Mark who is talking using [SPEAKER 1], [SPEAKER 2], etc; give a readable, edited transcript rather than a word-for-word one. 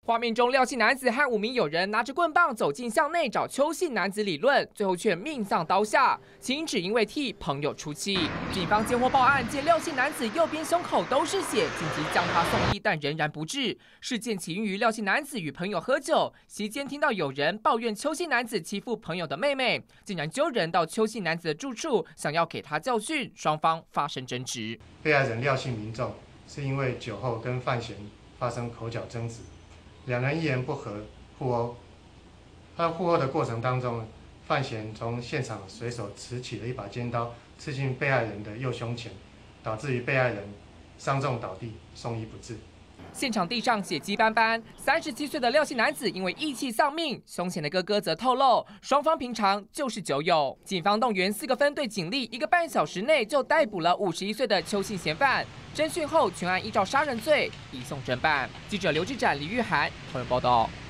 [SPEAKER 1] 画面中，廖姓男子和5名友人拿着棍棒走进巷内找邱姓男子理论，最后却命丧刀下。起因只因为替朋友出气。警方接获报案，见廖姓男子右边胸口都是血，紧急将他送医，但仍然不治。事件起因于廖姓男子与朋友喝酒，席间听到有人抱怨邱姓男子欺负朋友的妹妹，竟然揪人到邱姓男子的住处，想要给他教训，双方发生争执。
[SPEAKER 2] 被害人廖姓民众是因为酒后跟范闲发生口角争执。两人一言不合互殴，在互殴的过程当中，范闲从现场随手持起了一把尖刀，刺进被害人的右胸前，导致于被害人伤重倒地，送医不治。
[SPEAKER 1] 现场地上血迹斑斑，37岁的廖姓男子因为义气丧命，凶嫌的哥哥则透露，双方平常就是酒友。警方动员4个分队警力，1个半小时内就逮捕了51岁的邱姓嫌犯。侦讯后，全案依照杀人罪移送侦办。记者刘志展、李玉涵，同仁报道。